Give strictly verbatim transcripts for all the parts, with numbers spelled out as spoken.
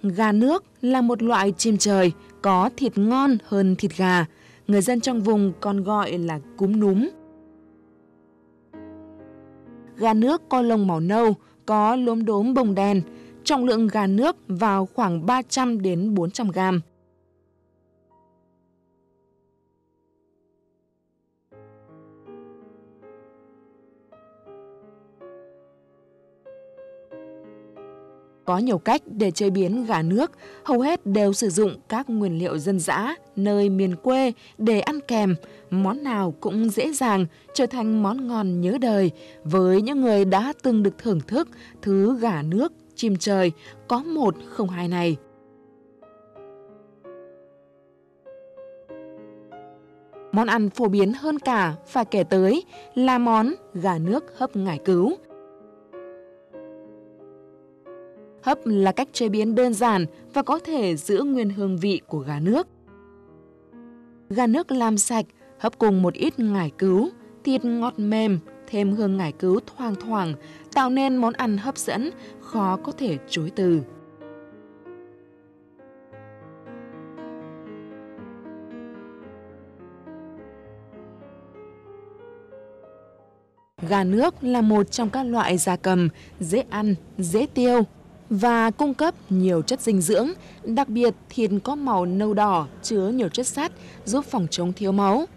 Gà nước là một loại chim trời có thịt ngon hơn thịt gà. Người dân trong vùng còn gọi là cúm núm. Gà nước có lông màu nâu, có lốm đốm bông đen. Trọng lượng gà nước vào khoảng ba trăm đến bốn trăm gram. Có nhiều cách để chế biến gà nước, hầu hết đều sử dụng các nguyên liệu dân dã nơi miền quê để ăn kèm. Món nào cũng dễ dàng trở thành món ngon nhớ đời với những người đã từng được thưởng thức thứ gà nước chim trời có một không hai này. Món ăn phổ biến hơn cả phải kể tới là món gà nước hấp ngải cứu. Hấp là cách chế biến đơn giản và có thể giữ nguyên hương vị của gà nước. Gà nước làm sạch, hấp cùng một ít ngải cứu, thịt ngọt mềm, thêm hương ngải cứu thoang thoảng, tạo nên món ăn hấp dẫn, khó có thể chối từ. Gà nước là một trong các loại gia cầm dễ ăn, dễ tiêu và cung cấp nhiều chất dinh dưỡng, đặc biệt thịt có màu nâu đỏ chứa nhiều chất sắt giúp phòng chống thiếu máu.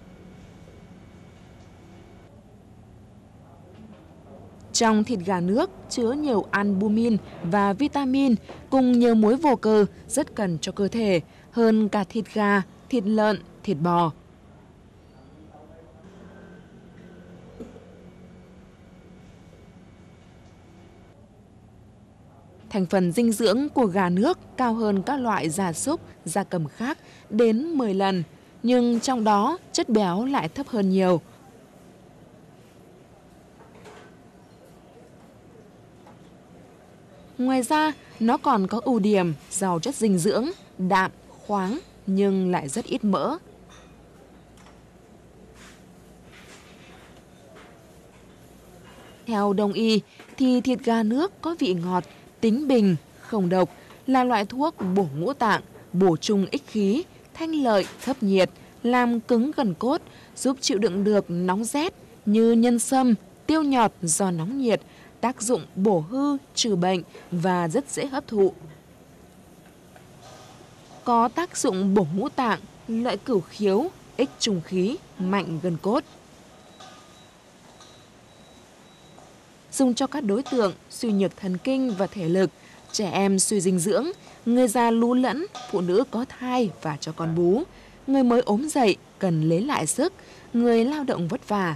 Trong thịt gà nước chứa nhiều albumin và vitamin cùng nhiều muối vô cơ rất cần cho cơ thể hơn cả thịt gà, thịt lợn, thịt bò. Thành phần dinh dưỡng của gà nước cao hơn các loại gia súc, gia cầm khác đến mười lần, nhưng trong đó chất béo lại thấp hơn nhiều. Ngoài ra, nó còn có ưu điểm giàu chất dinh dưỡng, đạm, khoáng nhưng lại rất ít mỡ. Theo Đông y thì thịt gà nước có vị ngọt, tính bình, không độc, là loại thuốc bổ ngũ tạng, bổ trung ích khí, thanh lợi, thấp nhiệt, làm cứng gần cốt, giúp chịu đựng được nóng rét như nhân sâm, tiêu nhọt do nóng nhiệt, tác dụng bổ hư, trừ bệnh và rất dễ hấp thụ. Có tác dụng bổ ngũ tạng, lợi cửu khiếu, ích trùng khí, mạnh gân cốt. Dùng cho các đối tượng suy nhược thần kinh và thể lực, trẻ em suy dinh dưỡng, người già lú lẫn, phụ nữ có thai và cho con bú, người mới ốm dậy cần lấy lại sức, người lao động vất vả.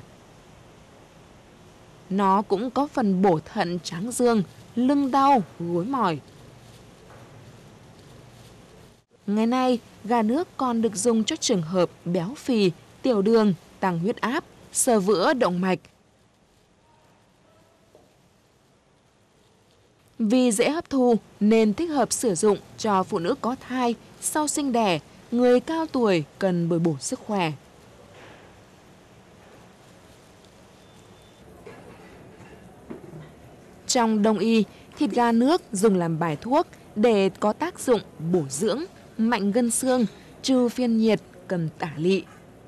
Nó cũng có phần bổ thận tráng dương, lưng đau, gối mỏi. Ngày nay, gà nước còn được dùng cho trường hợp béo phì, tiểu đường, tăng huyết áp, xơ vữa động mạch. Vì dễ hấp thu nên thích hợp sử dụng cho phụ nữ có thai, sau sinh đẻ, người cao tuổi cần bồi bổ sức khỏe. Trong Đông y, thịt gà nước dùng làm bài thuốc để có tác dụng bổ dưỡng, mạnh gân xương, trừ phiền nhiệt, cầm tả lị.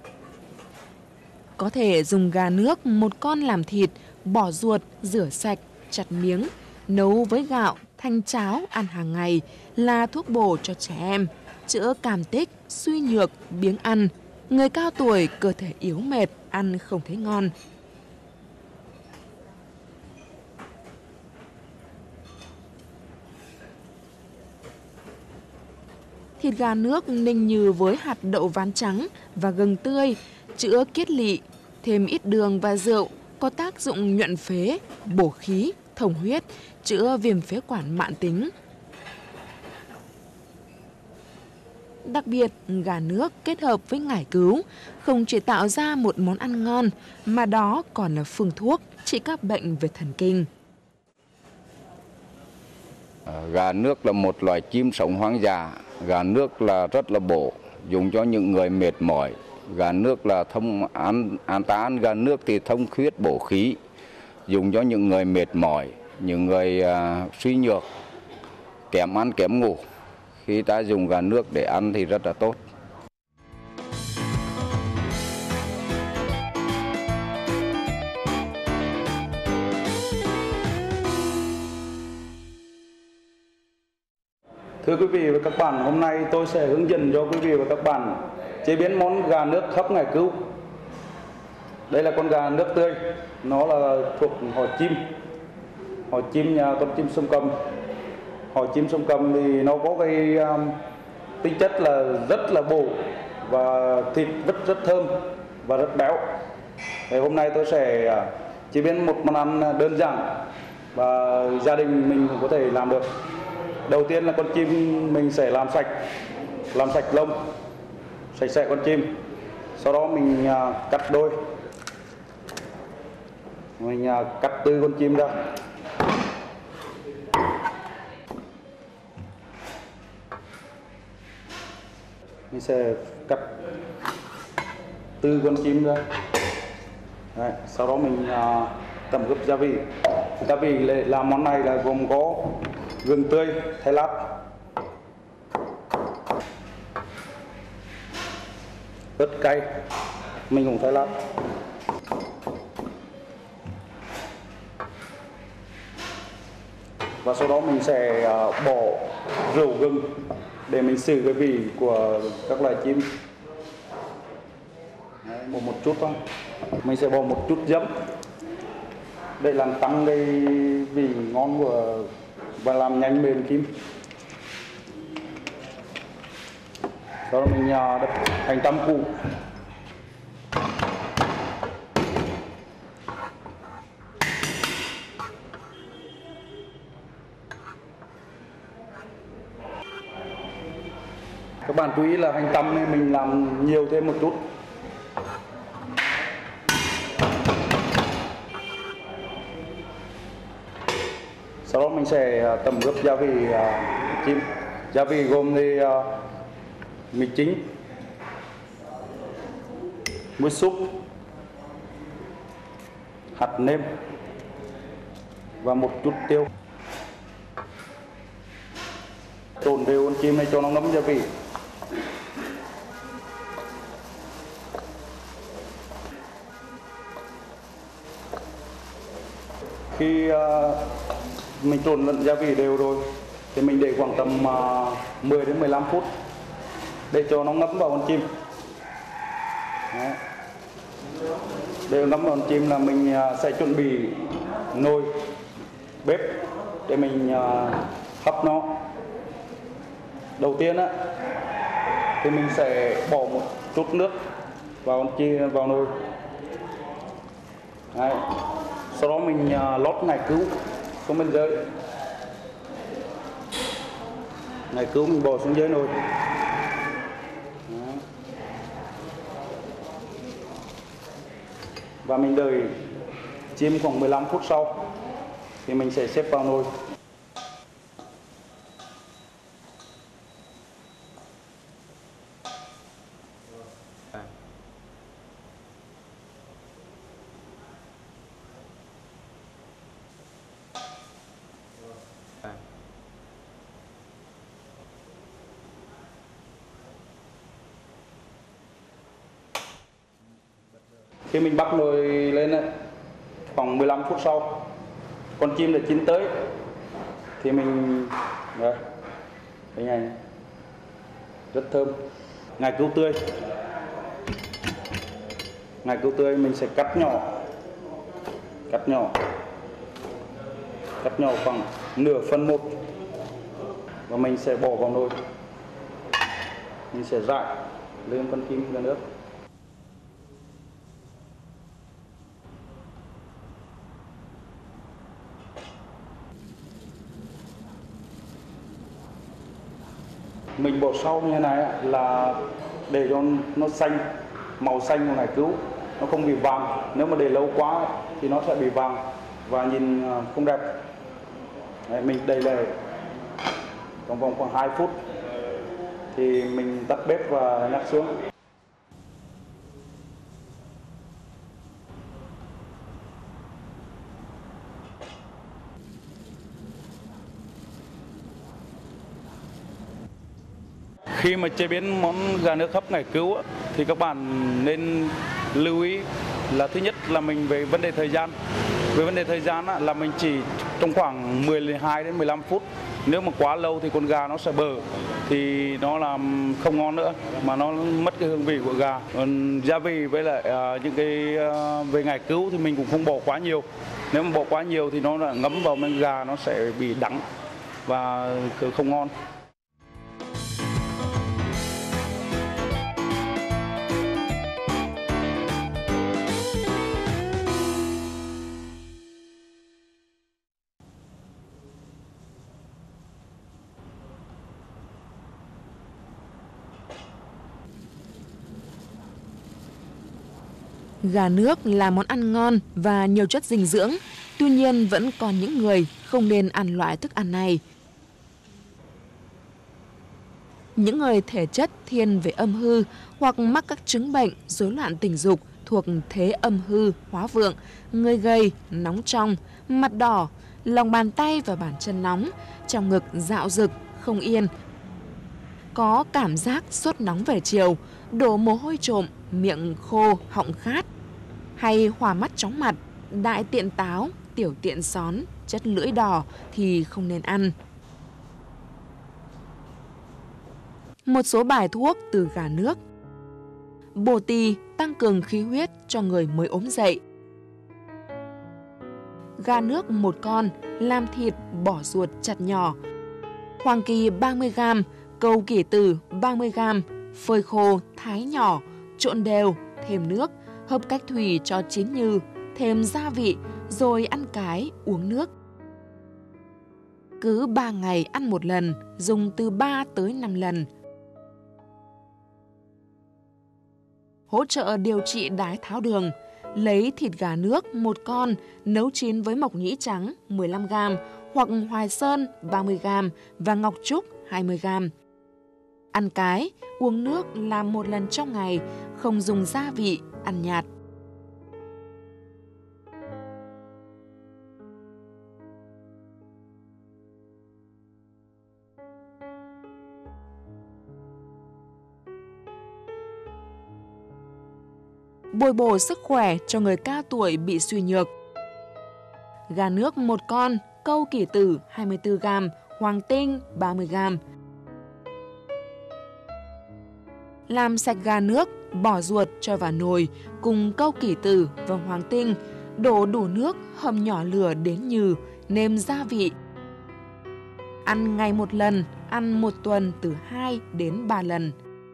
Có thể dùng gà nước một con làm thịt, bỏ ruột, rửa sạch, chặt miếng, nấu với gạo, thành cháo ăn hàng ngày, là thuốc bổ cho trẻ em, chữa cảm tích, suy nhược, biếng ăn. Người cao tuổi, cơ thể yếu mệt, ăn không thấy ngon. Thịt gà nước ninh như với hạt đậu ván trắng và gừng tươi, chữa kiết lỵ, thêm ít đường và rượu, có tác dụng nhuận phế, bổ khí, thông huyết, chữa viêm phế quản mãn tính. Đặc biệt, gà nước kết hợp với ngải cứu không chỉ tạo ra một món ăn ngon, mà đó còn là phương thuốc trị các bệnh về thần kinh. Gà nước là một loài chim sống hoang dã. Gà nước là rất là bổ, dùng cho những người mệt mỏi. Gà nước là thông ăn, ăn ta ăn gà nước thì thông huyết bổ khí, dùng cho những người mệt mỏi, những người uh, suy nhược, kém ăn kém ngủ. Khi ta dùng gà nước để ăn thì rất là tốt. Thưa quý vị và các bạn, hôm nay tôi sẽ hướng dẫn cho quý vị và các bạn chế biến món gà nước hấp ngải cứu. Đây là con gà nước tươi, nó là thuộc họ chim, họ chim nhà con chim sông Cầm. Họ chim sông Cầm thì nó có cái um, tính chất là rất là bổ và thịt rất rất thơm và rất béo. Thì hôm nay tôi sẽ uh, chế biến một món ăn đơn giản và gia đình mình cũng có thể làm được. Đầu tiên là con chim mình sẽ làm sạch, làm sạch lông, sạch sẽ con chim. Sau đó mình uh, cắt đôi, mình uh, cắt từ con chim ra. Mình sẽ cắt từ con chim ra. Đấy, sau đó mình uh, tẩm ướp gia vị. Gia vị làm món này là gồm có gừng tươi, thái lát, ớt cay, mình cũng thái lát, và sau đó mình sẽ uh, bỏ rượu gừng để mình xử cái vị của các loài chim. Đấy, một một chút thôi. Mình sẽ bỏ một chút giấm để làm tăng cái vị ngon của và làm nhanh mềm chim. Sau đó mình đập hành tam củ, các bạn chú ý là hành tăm này mình làm nhiều thêm một chút. Sau đó mình sẽ tẩm ướp gia vị uh, chim. Gia vị gồm thì uh, mì chính, muối súp, hạt nêm và một chút tiêu. Trộn đều con chim này cho nó ngấm gia vị. Khi uh, mình trộn lẫn gia vị đều rồi thì mình để khoảng tầm uh, mười đến mười lăm phút để cho nó ngấm vào con chim. Đấy. Để ngấm vào con chim là mình uh, sẽ chuẩn bị nồi, bếp để mình uh, hấp nó. Đầu tiên á thì mình sẽ bỏ một chút nước vào con chim vào nồi. Đấy. Sau đó mình uh, lót ngải cứu xuống bên dưới. Ngải cứu mình bỏ xuống dưới nồi. Đấy. Và mình đợi chim khoảng mười lăm phút sau thì mình sẽ xếp vào nồi. Khi mình bắt nồi lên ấy, khoảng mười lăm phút sau con chim đã chín tới thì mình đây, cái này rất thơm. Ngải cứu tươi, ngải cứu tươi mình sẽ cắt nhỏ, cắt nhỏ, cắt nhỏ khoảng nửa phân một và mình sẽ bỏ vào nồi. Mình sẽ rải lên con chim gà nước. Mình bỏ sau như thế này là để cho nó xanh, màu xanh của ngải cứu, nó không bị vàng. Nếu mà để lâu quá thì nó sẽ bị vàng và nhìn không đẹp. Đấy, mình để lại trong vòng khoảng hai phút thì mình tắt bếp và nhắc xuống. Khi mà chế biến món gà nước hấp ngải cứu thì các bạn nên lưu ý là thứ nhất là mình về vấn đề thời gian. Về vấn đề thời gian là mình chỉ trong khoảng mười hai đến mười lăm phút. Nếu mà quá lâu thì con gà nó sẽ bở, thì nó làm không ngon nữa, mà nó mất cái hương vị của gà. Còn gia vị với lại uh, những cái uh, về ngải cứu thì mình cũng không bỏ quá nhiều. Nếu mà bỏ quá nhiều thì nó là ngấm vào men gà, nó sẽ bị đắng và không ngon. Gà nước là món ăn ngon và nhiều chất dinh dưỡng, tuy nhiên vẫn còn những người không nên ăn loại thức ăn này. Những người thể chất thiên về âm hư hoặc mắc các chứng bệnh rối loạn tình dục thuộc thế âm hư hóa vượng, người gầy, nóng trong, mặt đỏ, lòng bàn tay và bàn chân nóng, trong ngực dạo rực, không yên, có cảm giác sốt nóng về chiều, đổ mồ hôi trộm, miệng khô, họng khát, hay hoa mắt chóng mặt, đại tiện táo, tiểu tiện xón, chất lưỡi đỏ thì không nên ăn. Một số bài thuốc từ gà nước. Bồ tì tăng cường khí huyết cho người mới ốm dậy. Gà nước một con, làm thịt, bỏ ruột chặt nhỏ. Hoàng kỳ ba mươi gam, câu kỷ tử ba mươi gam, phơi khô, thái nhỏ, trộn đều, thêm nước, hấp cách thủy cho chín nhừ, thêm gia vị, rồi ăn cái, uống nước. Cứ ba ngày ăn một lần, dùng từ ba tới năm lần. Hỗ trợ điều trị đái tháo đường. Lấy thịt gà nước một con, nấu chín với mộc nhĩ trắng mười lăm gam, hoặc hoài sơn ba mươi gam và ngọc trúc hai mươi gam. Ăn cái, uống nước làm một lần trong ngày, không dùng gia vị, ăn nhạt. Bồi bổ sức khỏe cho người cao tuổi bị suy nhược. Gà nước một con, câu kỷ tử hai mươi tư gam, hoàng tinh ba mươi gam. Làm sạch gà nước, bỏ ruột cho vào nồi cùng câu kỷ tử và hoàng tinh, đổ đủ nước, hầm nhỏ lửa đến nhừ, nêm gia vị. Ăn ngày một lần, ăn một tuần từ hai đến ba lần.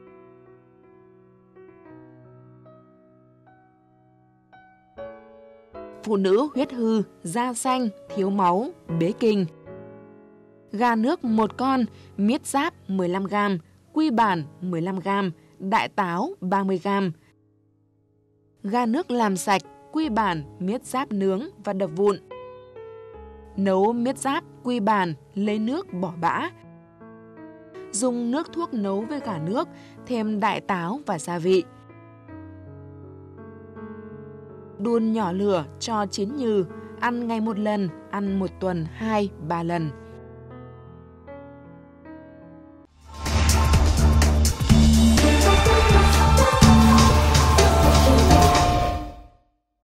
Phụ nữ huyết hư, da xanh, thiếu máu, bế kinh. Gà nước một con, miết giáp mười lăm gam, quy bản mười lăm gam, đại táo ba mươi gam. Gà nước làm sạch, quy bản, miết giáp nướng và đập vụn. Nấu miết giáp, quy bản, lấy nước bỏ bã. Dùng nước thuốc nấu với gà nước, thêm đại táo và gia vị. Đun nhỏ lửa cho chín nhừ, ăn ngày một lần, ăn một tuần hai ba lần.